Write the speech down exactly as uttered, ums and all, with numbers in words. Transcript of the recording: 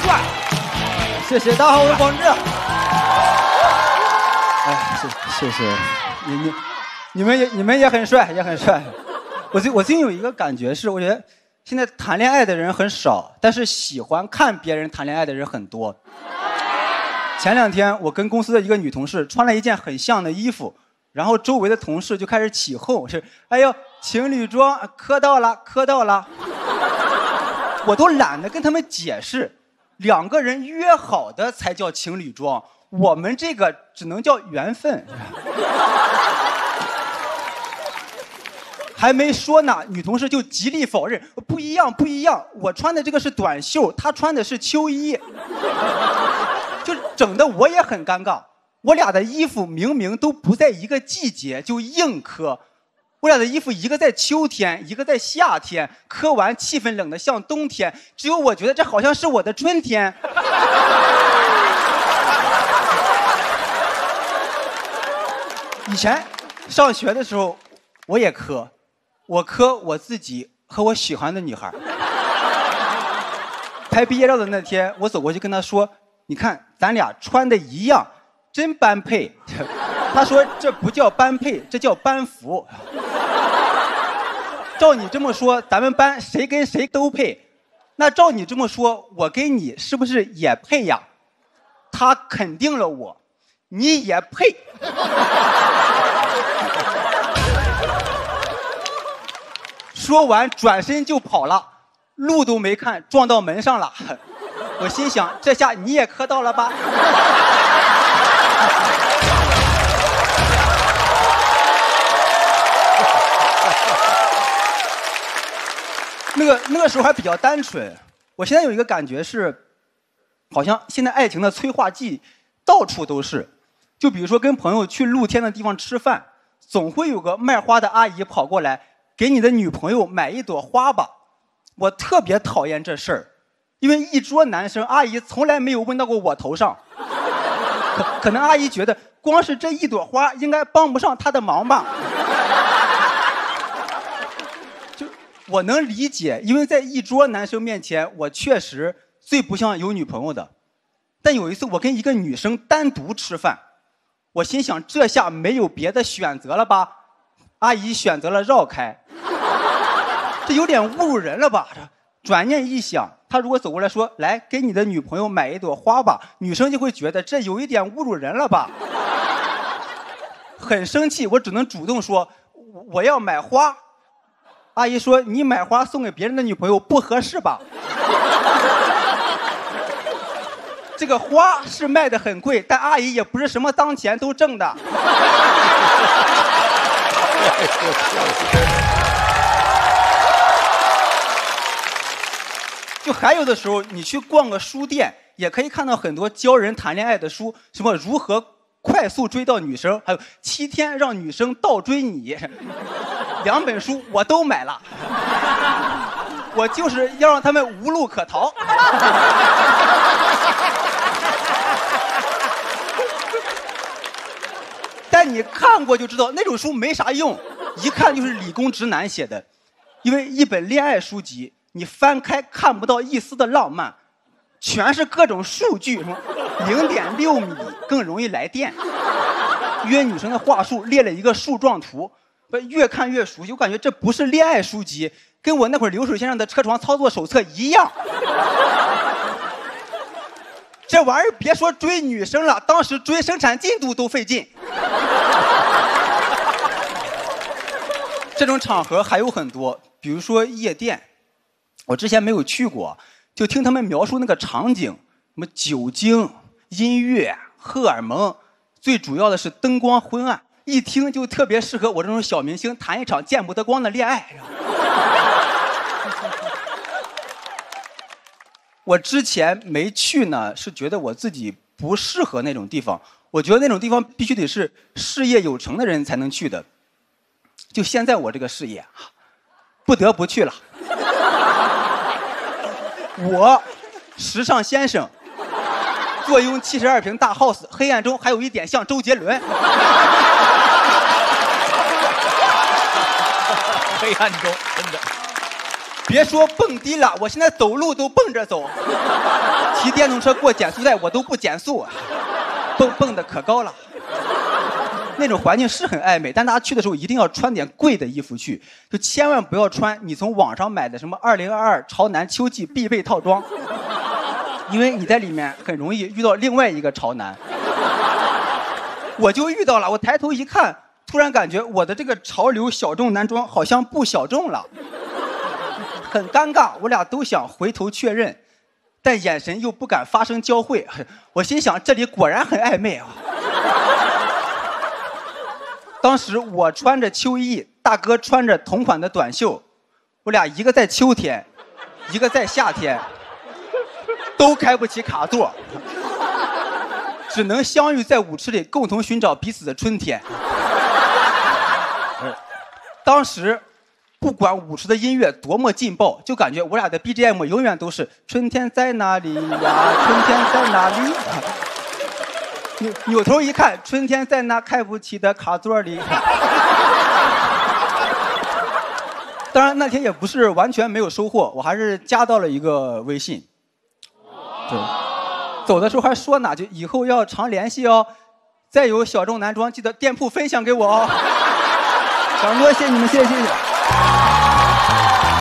帅。谢谢，大家好，我是广志。哎，谢谢谢你你你们也你们也很帅，也很帅。我最我最近有一个感觉是，我觉得现在谈恋爱的人很少，但是喜欢看别人谈恋爱的人很多。前两天我跟公司的一个女同事穿了一件很像的衣服，然后周围的同事就开始起哄，是哎呦情侣装磕到了磕到了。我都懒得跟他们解释，两个人约好的才叫情侣装，我们这个只能叫缘分。还没说呢，女同事就极力否认，不一样不一样，我穿的这个是短袖，她穿的是秋衣，就整得我也很尴尬。我俩的衣服明明都不在一个季节，就硬磕。我俩的衣服一个在秋天，一个在夏天，磕完气氛冷得像冬天，只有我觉得这好像是我的春天。以前上学的时候我也磕，我磕我自己和我喜欢的女孩。拍毕业照的那天，我走过去跟她说，你看咱俩穿的一样，真般配。她说这不叫般配，这叫班服。照你这么说，咱们班谁跟谁都配。那照你这么说，我跟你是不是也配呀？他肯定了我，你也配。说完转身就跑了，路都没看，撞到门上了。我心想，这下你也磕到了吧？那个那个时候还比较单纯，我现在有一个感觉是，好像现在爱情的催化剂到处都是。就比如说跟朋友去露天的地方吃饭，总会有个卖花的阿姨跑过来，给你的女朋友买一朵花吧。我特别讨厌这事儿，因为一桌男生，阿姨从来没有问到过我头上。可可能阿姨觉得光是这一朵花应该帮不上她的忙吧。我能理解，因为在一桌男生面前，我确实最不像有女朋友的。但有一次我跟一个女生单独吃饭，我心想这下没有别的选择了吧？阿姨选择了绕开，这有点侮辱人了吧？转念一想，她如果走过来说，来给你的女朋友买一朵花吧，女生就会觉得这有一点侮辱人了吧？很生气，我只能主动说我要买花。阿姨说你买花送给别人的女朋友不合适吧？这个花是卖的很贵，但阿姨也不是什么当钱都挣的。就还有的时候你去逛个书店，也可以看到很多教人谈恋爱的书，什么如何快速追到女生，还有七天让女生倒追你，两本书我都买了，我就是要让他们无路可逃。但你看过就知道那种书没啥用，一看就是理工直男写的。因为一本恋爱书籍你翻开看不到一丝的浪漫，全是各种数据，什么零点六米更容易来电，约女生的话术列了一个树状图，越看越熟悉，我感觉这不是恋爱书籍，跟我那会儿流水线上的车床操作手册一样。这玩意儿别说追女生了，当时追生产进度都费劲。这种场合还有很多，比如说夜店，我之前没有去过，就听他们描述那个场景，什么酒精、音乐、荷尔蒙，最主要的是灯光昏暗，一听就特别适合我这种小明星谈一场见不得光的恋爱。我之前没去呢，是觉得我自己不适合那种地方，我觉得那种地方必须得是事业有成的人才能去的。就现在我这个事业，不得不去了。我，时尚先生，坐拥七十二平大 house， 黑暗中还有一点像周杰伦。 黑暗中真的。 别说蹦迪了，我现在走路都蹦着走。体骑电动车过减速带，我都不减速，蹦蹦的可高了。那种环境是很暧昧，但大家去的时候一定要穿点贵的衣服去，就千万不要穿你从网上买的什么二零二二潮男秋季必备套装，因为你在里面很容易遇到另外一个潮男。我就遇到了，我抬头一看，突然感觉我的这个潮流小众男装好像不小众了，很尴尬，我俩都想回头确认，但眼神又不敢发生交汇。我心想，这里果然很暧昧啊。当时我穿着秋衣，大哥穿着同款的短袖，我俩一个在秋天，一个在夏天，都开不起卡座，只能相遇在舞池里，共同寻找彼此的春天。当时不管舞池的音乐多么劲爆，就感觉我俩的 B G M 永远都是春天在哪里呀，春天在哪里。扭扭头一看，春天在那开不起的卡座里。当然那天也不是完全没有收获，我还是加到了一个微信。对，走的时候还说呢，就以后要常联系哦。再有小众男装，记得店铺分享给我哦。讲多谢你们，谢谢谢谢。